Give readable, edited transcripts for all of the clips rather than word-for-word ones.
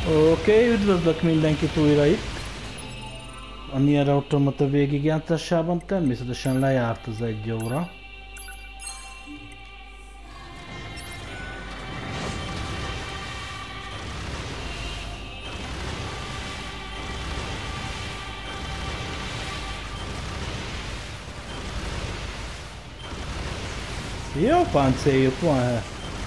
Oké, üdvözlök mindenkit újra itt. A Nier Automata végigjátszásában természetesen lejárt az 1 óra. Jó páncéljuk van.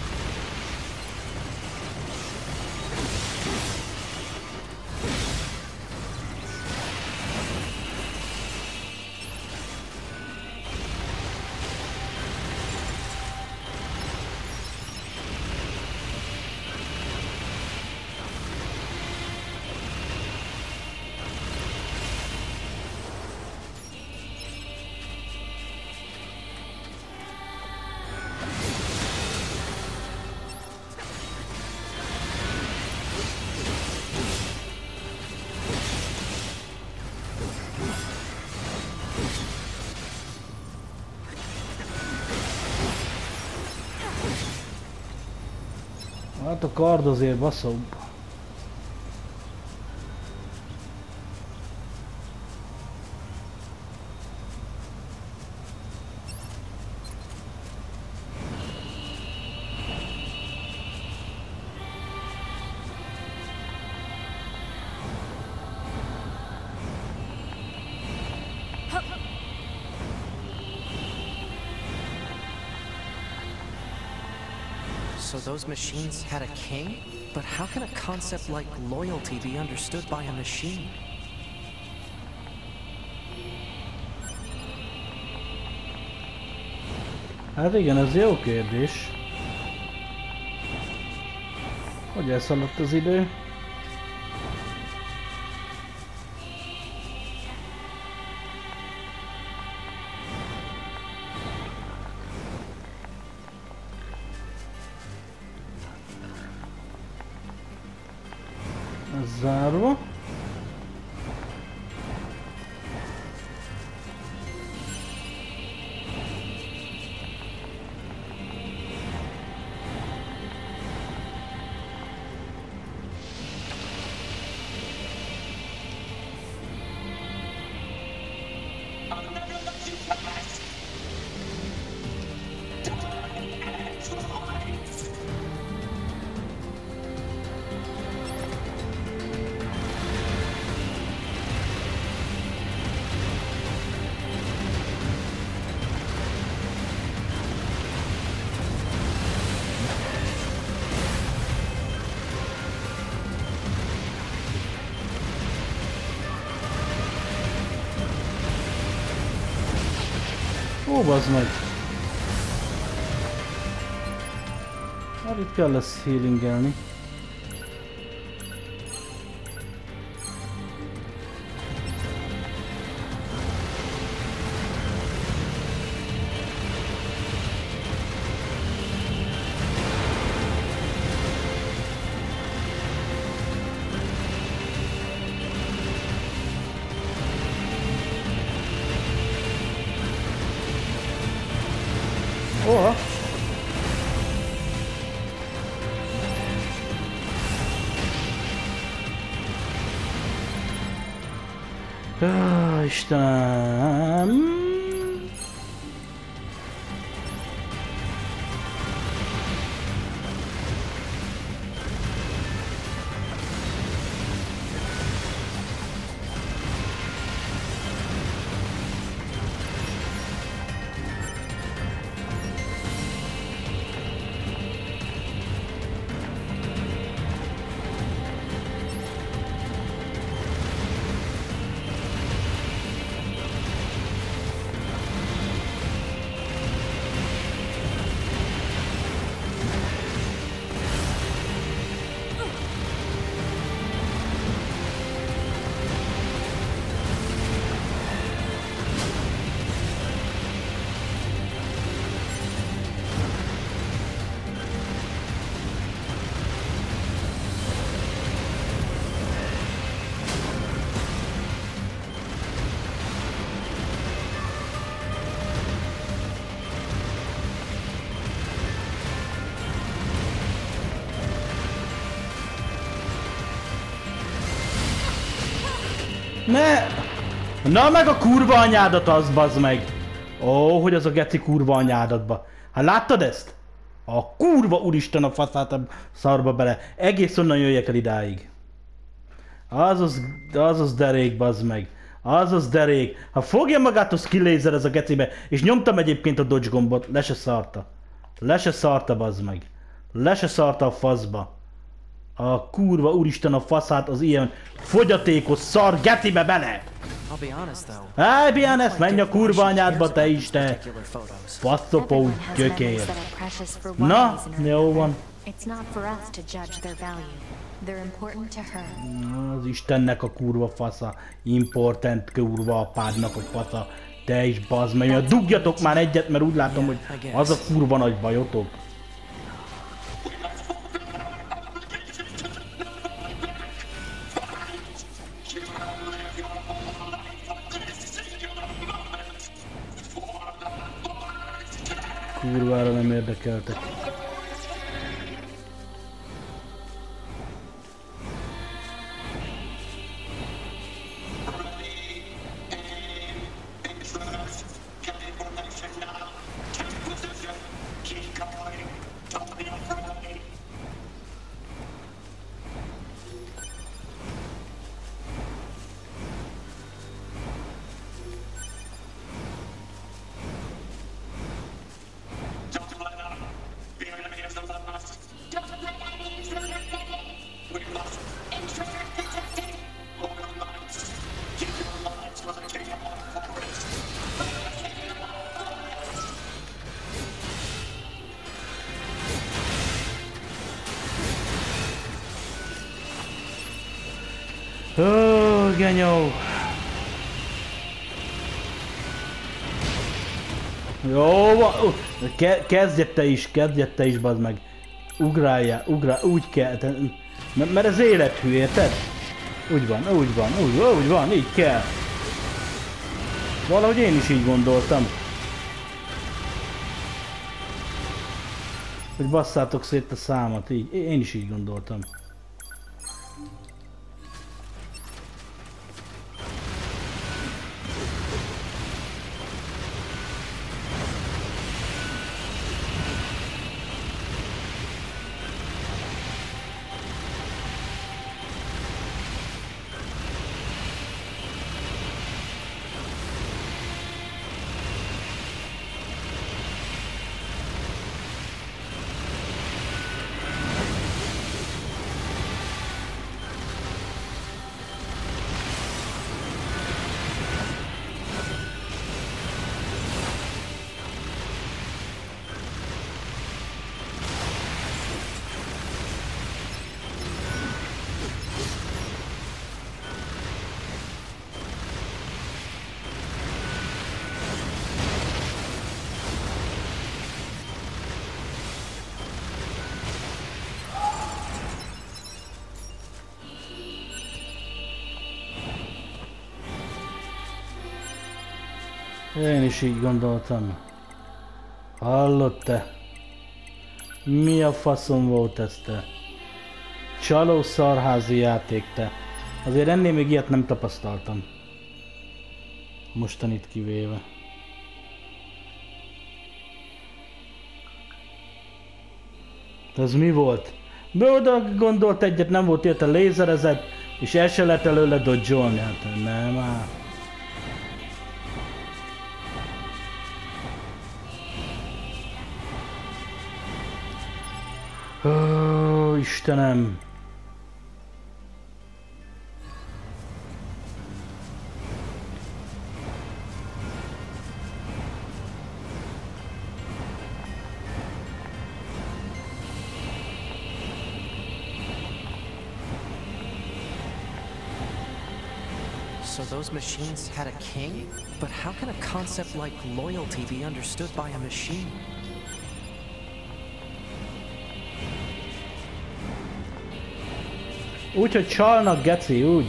Hát a kard azért baszóbb. So those machines had a king? But how can a concept like loyalty be understood by a machine? Hát igen, ez jó kérdés. Hogy elszaladt az idő? Ez zárva. Ó, bazd meg! Hát itt kell lesz healingelni. Oha! Istenem! Ne! Na meg a kurva anyádat az, bazd meg! Ó, hogy az a geci kurva anyádatba. Hát láttad ezt? A kurva úristen a faszát a szarba bele. Egész onnan jöjjek el idáig. Azaz derék, bazd meg. Azaz derék. Ha fogja magát a skill laser ez a gecibe, és nyomtam egyébként a dodge gombot, le se szarta. Le se szarta, bazd meg. Le se szarta a faszba. A kurva úristen a faszát az ilyen fogyatékos szar gecibe bele! Hey, be honest, menj a kurva anyádba te is, te! Faszopó gyökér! Na, jó van. Az Istennek a kurva fasza, important kurva apádnak a fasza. Te is bazd meg, dugjatok már egyet, mert úgy látom, hogy az a kurva nagy bajotok. Kurvára nem érdekeltek. Ó, genyó! Jó van! Kezdjed te is, bazd meg! Ugráljál, úgy kell, mert ez élethű, érted? Úgy van, így kell. Valahogy én is így gondoltam. Hogy basszátok szét a számat, így. Én is így gondoltam. Én is így gondoltam. Hallod te? Mi a faszom volt ez te? Csaló szarházi játék te. Azért ennél még ilyet nem tapasztaltam. Mostanit kivéve. Ez mi volt? Be oda gondolt egyet, nem volt érte lézerezett, és el se lehet előle dodge-olni. Hát nem áll. Ó, Istenem! So those machines had a king? But how can a concept like loyalty be understood by a machine? Úgy, hogy csalnak, geci, úgy.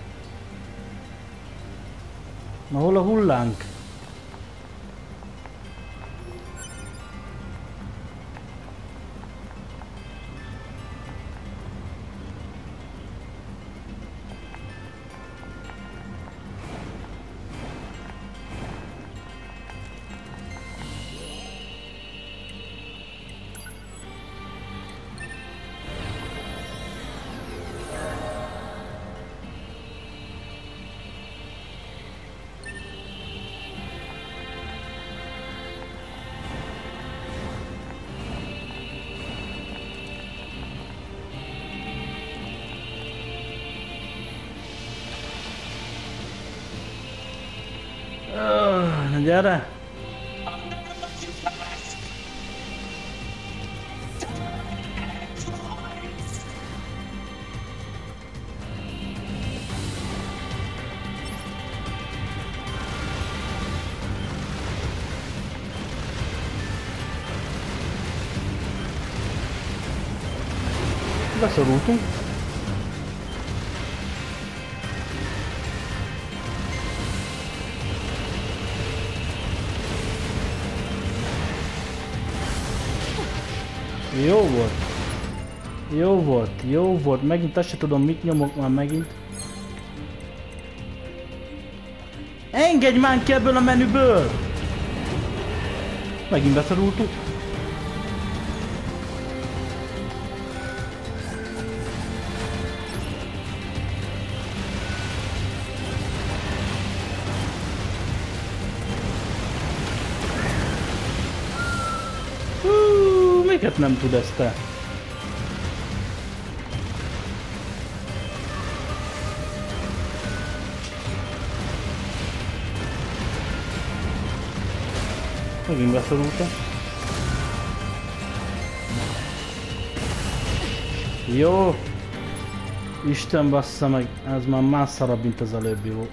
Na hol a hullánk? Gyere! Beszorultunk. Jó volt. Jó volt, jó volt. Megint azt se tudom, mit nyomok már megint. Engedj már ki ebből a menüből! Megint beszorultuk. Miket nem tud ezt te? Megint beszorultam. Jó! Isten bassza meg, ez már más szarabb, mint az előbbi volt.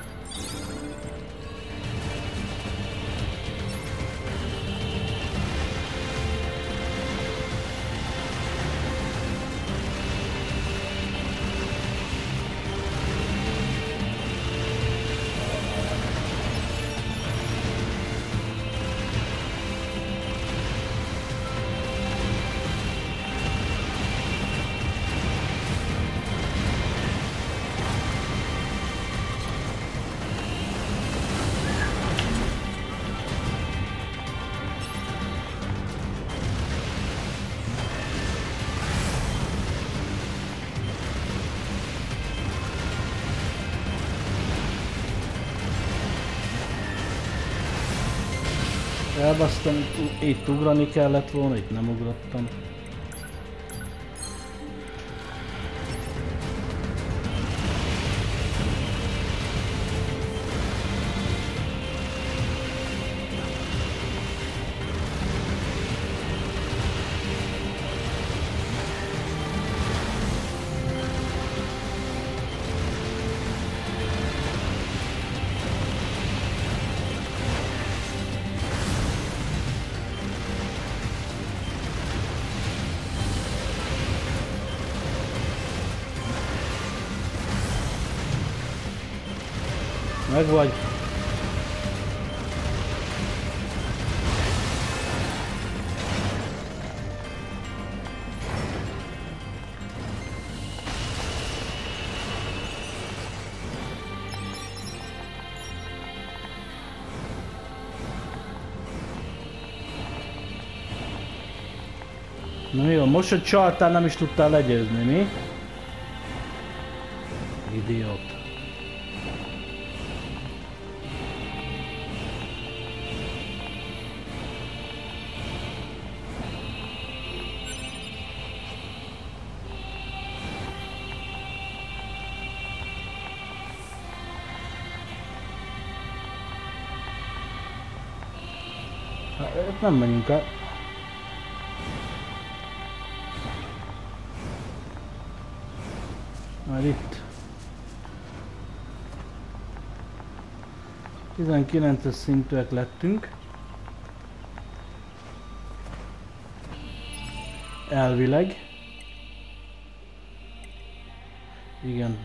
Elbasztam, itt ugrani kellett volna, itt nem ugrottam. Meg vagy. Na mi van, most, hogy csaltál, nem is tudtál legyőzni, mi? Idiót. Hát nem menjünk el. Már itt. 19-es szintűek lettünk. Elvileg. Igen.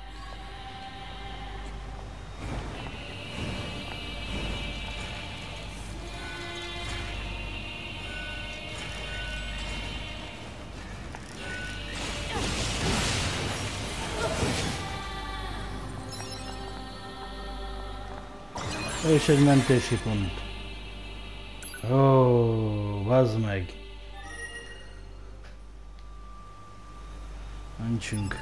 És egy mentési pont. Ó, vazd meg. Mentsünk.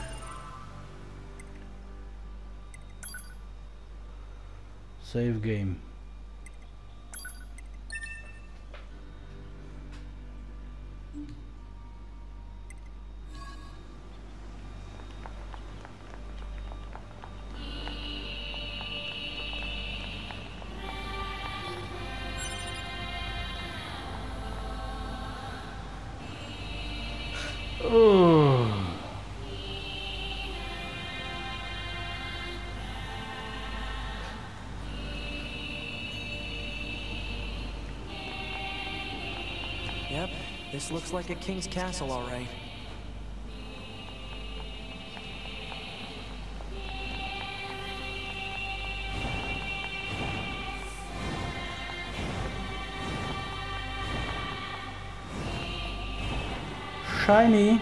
Save game. This looks like a king's castle, all right. Shiny.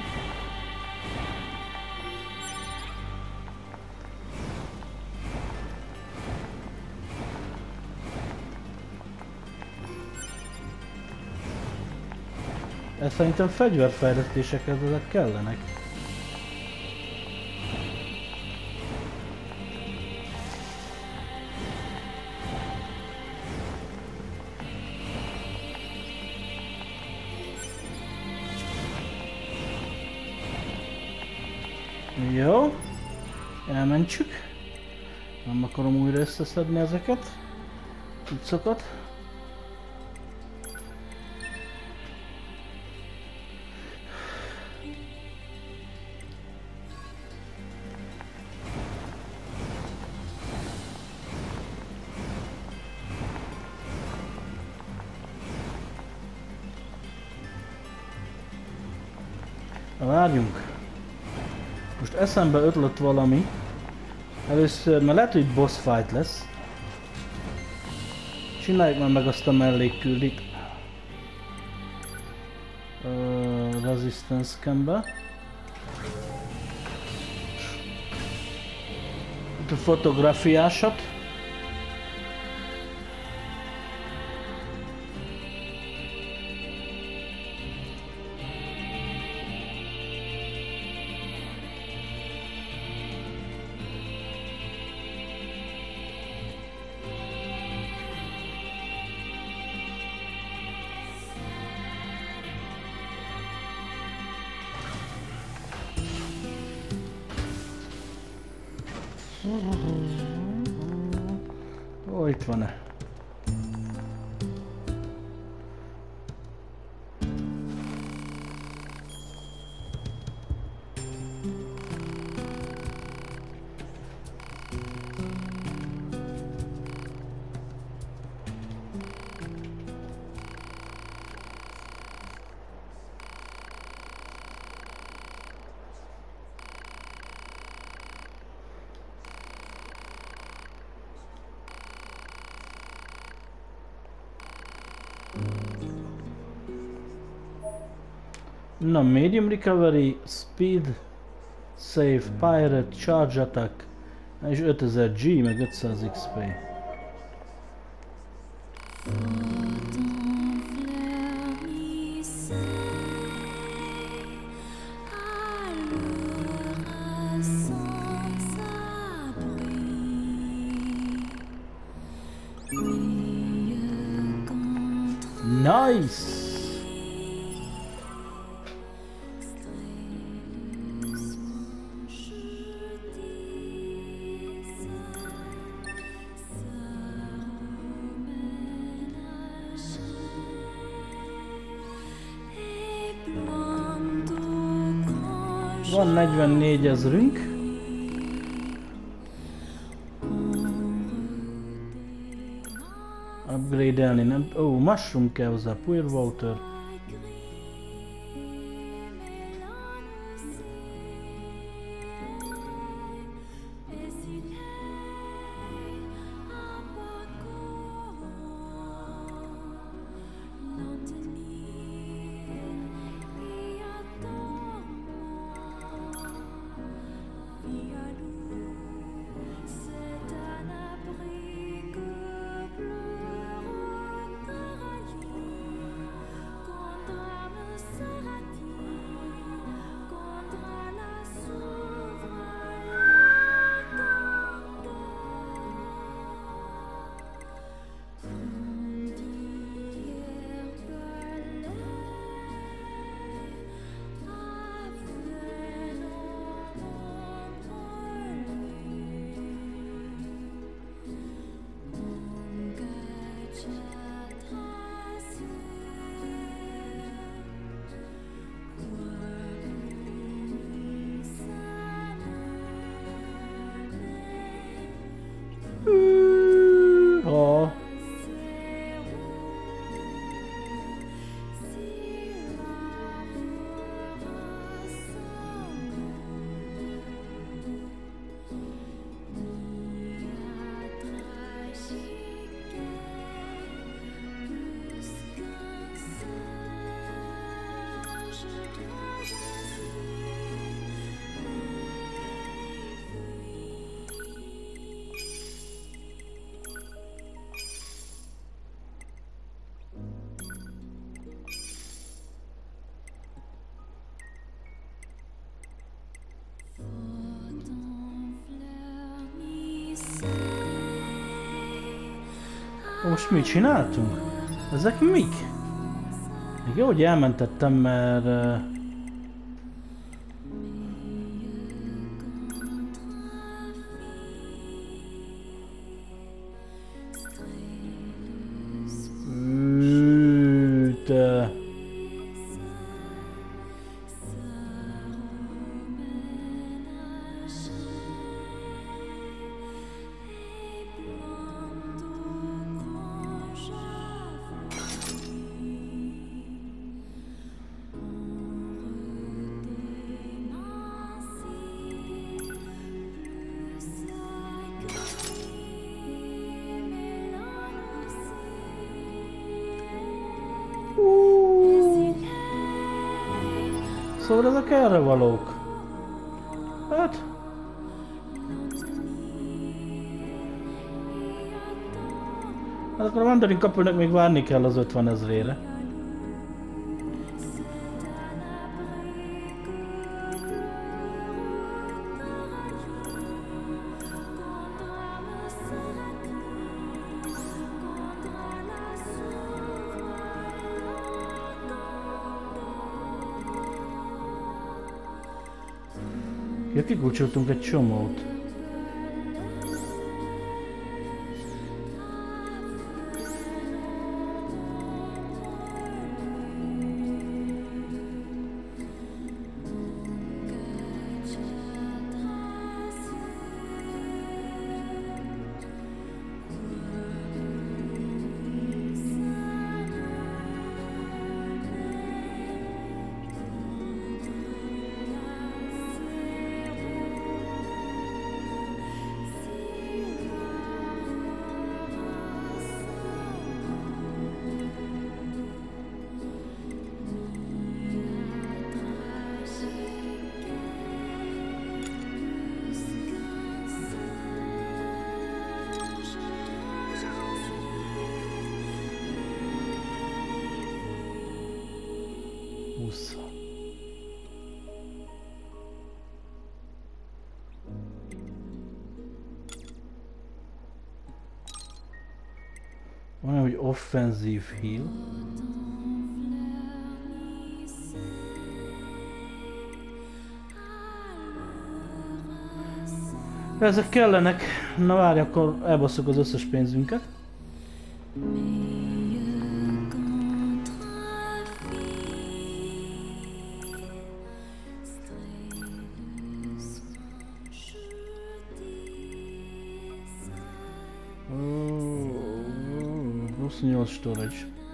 Ez szerintem fegyverfejlesztésekhez ezek kellenek. Jó, elmentsük. Nem akarom újra összeszedni ezeket. Cuccokat. Várjunk. Most eszembe ötlött valami. Először, mert lehet, hogy boss fight lesz. Csináljuk már meg azt a mellékküldit. Resistance cambe. Itt a fotografiásat. Ó, itt van-e? Na, medium recovery, speed, save, pirate, charge attack, és 5000 G, meg 500 XP. Nice! Van 44 ezrünk. Upgrade-elni nem... Ó, mushroom kell hozzá, pure water. Most mit csináltunk? Ezek mik? Még jó, hogy elmentettem, mert... Szóval ezek erre valók. Hát... Hát akkor a Mandarin kapőnek még várni kell az 50 000-ére. Ja, kikulcsoltunk egy csomót. Van, hogy offenzív heal. Ezek kellenek. Na várj, akkor elbasszuk az összes pénzünket. Plusz 8 storage.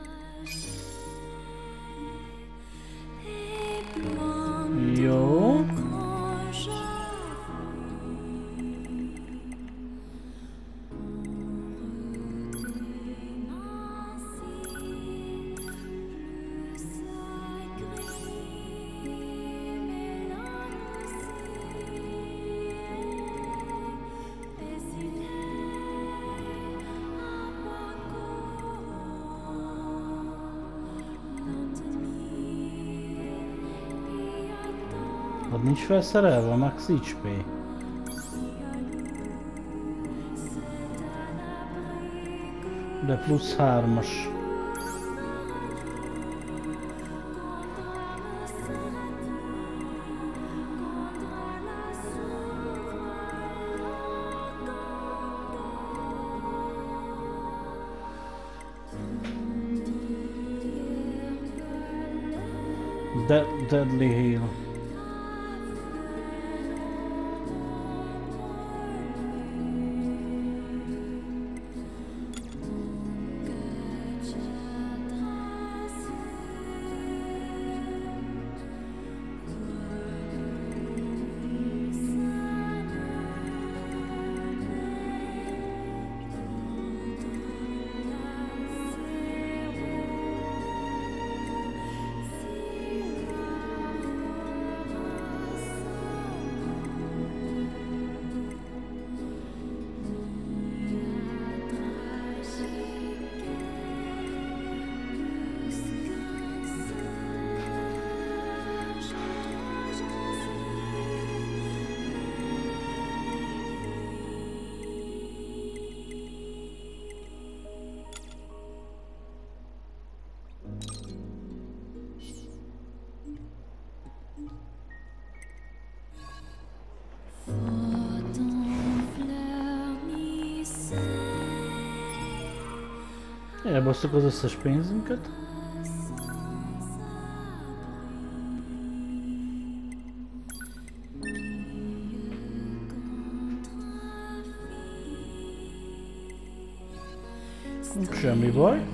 Jó. Nincs felszerelve a max HP. De plusz 3-as. Deadly heal. Elbasztuk az összes pénzünket. Semmi baj.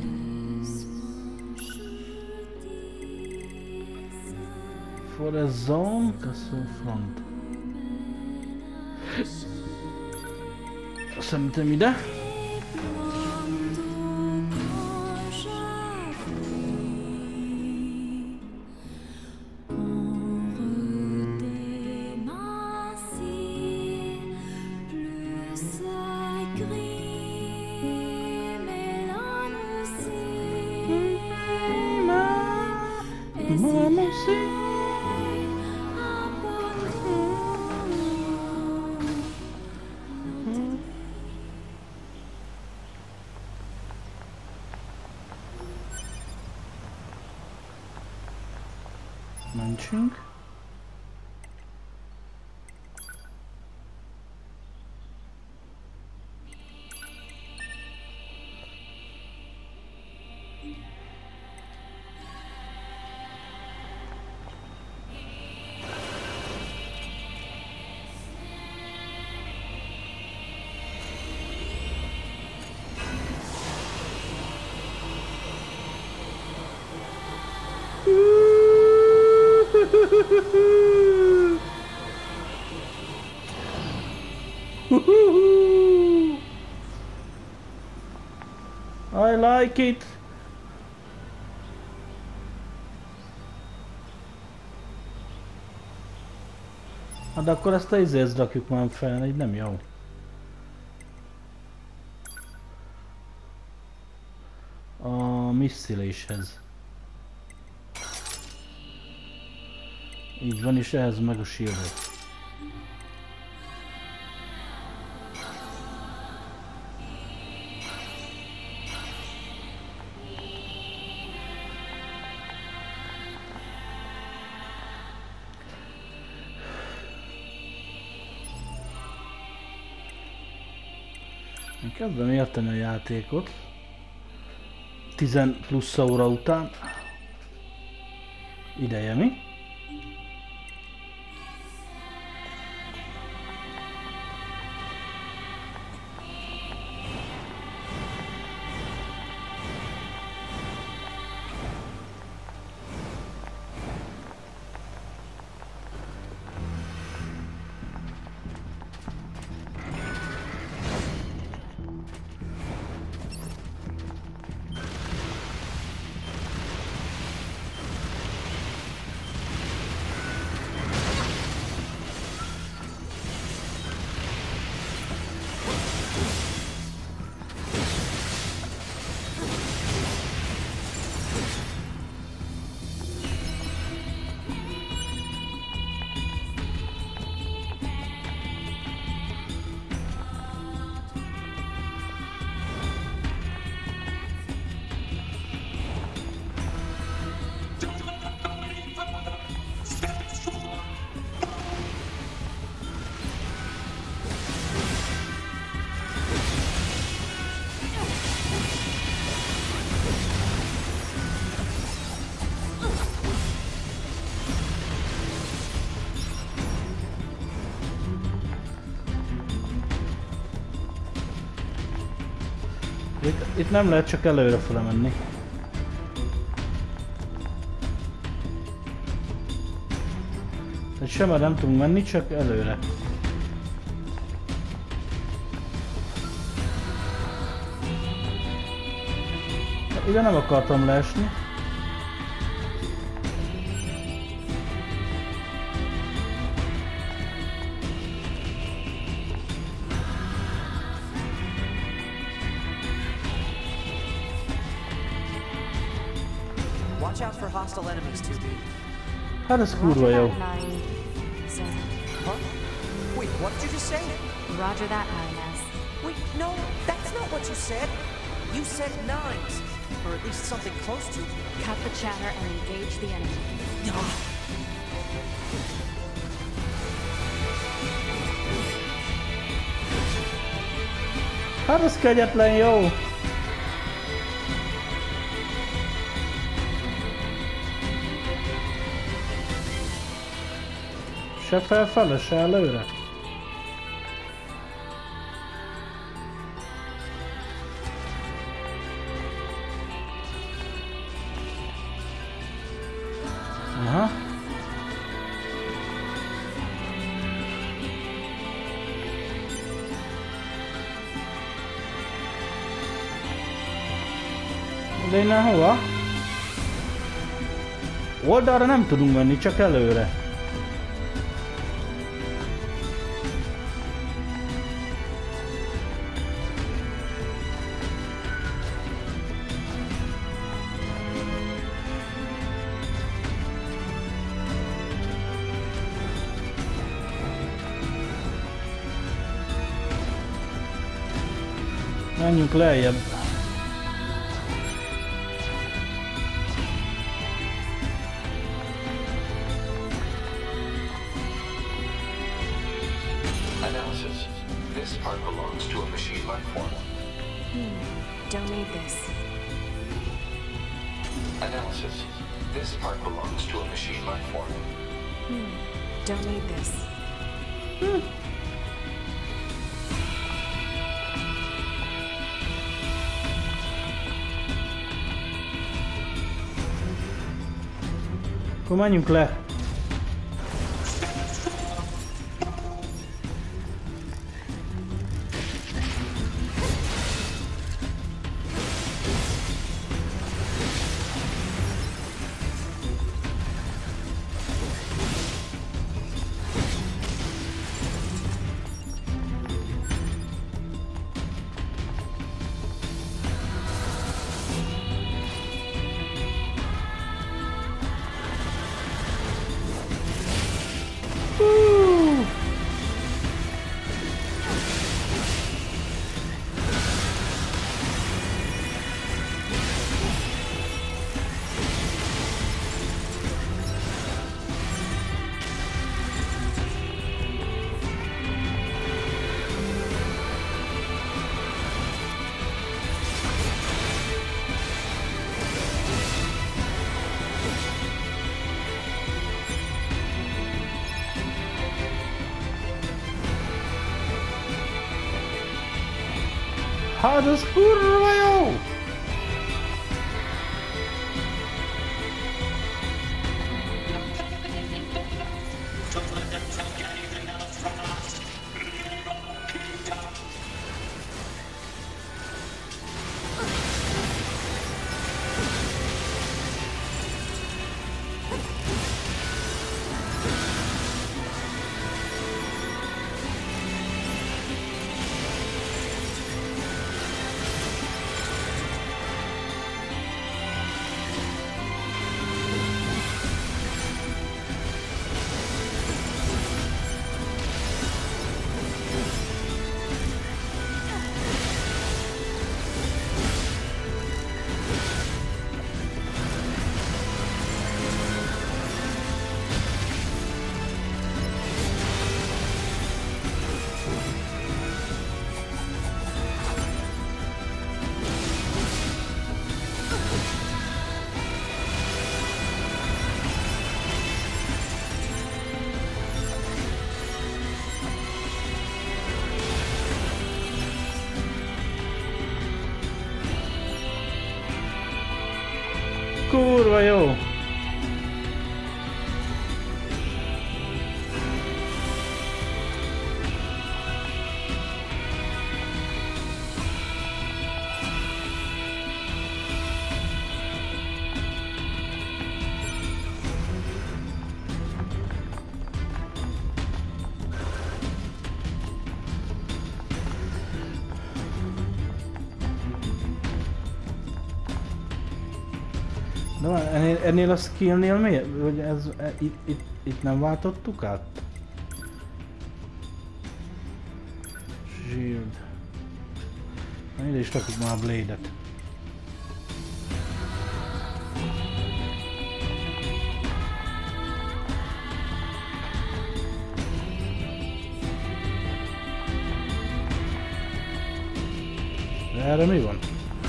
Forest Zone, Castle Front. Szerintem ide. Mentsünk. I like it. Hát akkor ezt a izért rakjuk már fel, így nem jó. A missziléshez. Így van, és ehhez meg a shieldot. Én kezdem érteni a játékot. 10 plusz óra után. Ideje mi? Itt nem lehet csak előrefele menni. Tehát sem nem tudunk menni, csak előre. Ide nem akartam leesni. Watch out for hostile enemies, 2B. Hát ez kurva jó. What? Wait, what did you just say? Roger that, 9S. Wait, no, that's not what you said. You said nines, or at least something close to. Cut the chatter and engage the enemy. Hát az kegyetlen jó! Se felfele, se előre. Aha. De innen hova? Oldalra nem tudunk menni, csak előre. Menjünk lejjebb. Analysis. This part belongs to a machine life form. Don't need this. Analysis. This part belongs to a machine life form. Don't need this. Akkor menjünk le. Hát az kurva jó! Kurva jó! De van, ennél a skillnél miért? Hogy ez, itt nem váltottuk át? Shield. Na, ide is rakjuk már a blade-et. Erre mi van?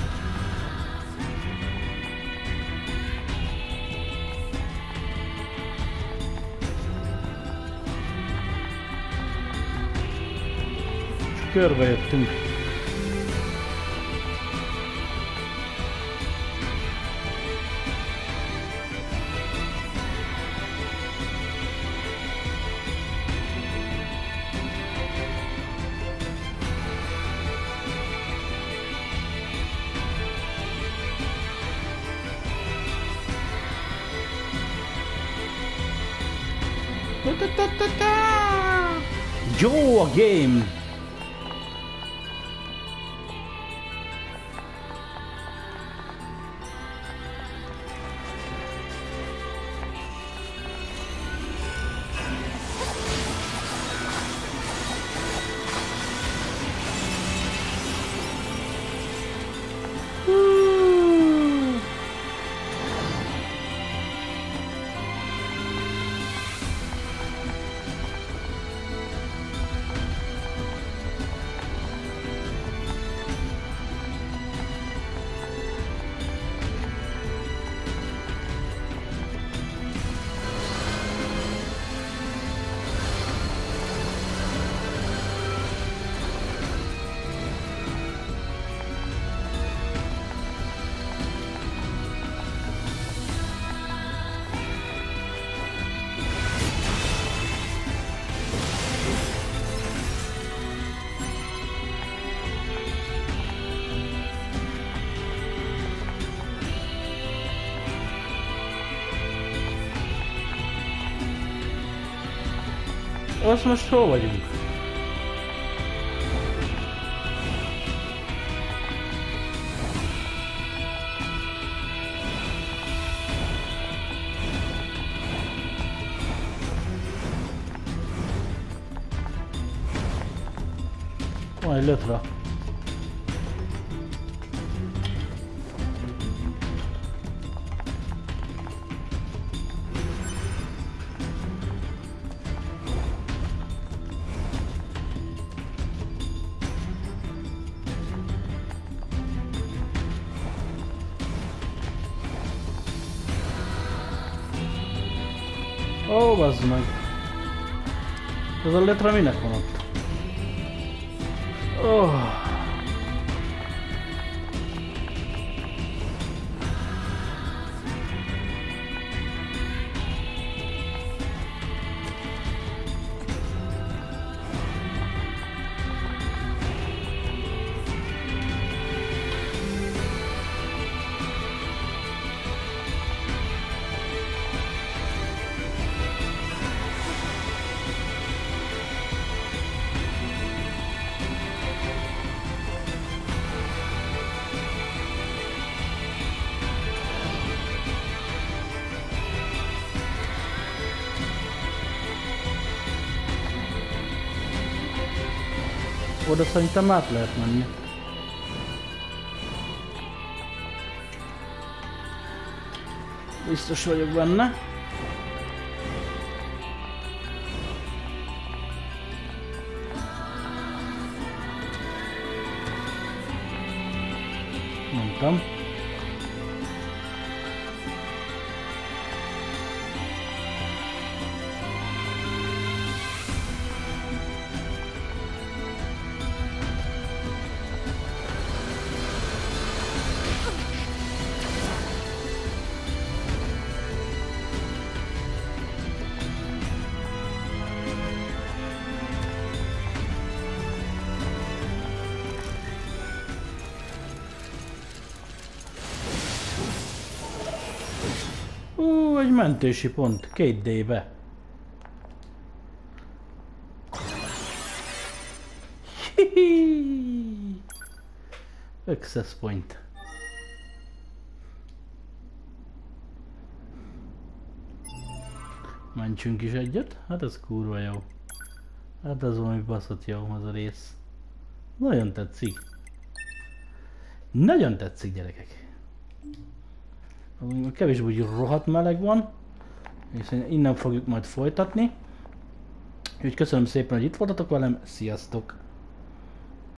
Körbejöttünk. Jó a game! Azt most hol vagyunk? Van egy lötra. Ó, bazd meg! Ez a letra minek van ott? Oh. Oda szerintem át lehet menni. Biztos vagyok benne. Mondtam. Egy mentési pont, 2D-be. Access point. Mentsünk is egyet? Hát ez kurva jó. Hát ez valami baszott jó az a rész. Nagyon tetszik. Nagyon tetszik, gyerekek. Kevésbé úgy rohadt meleg van, és innen fogjuk majd folytatni. Úgyhogy köszönöm szépen, hogy itt voltatok velem, sziasztok!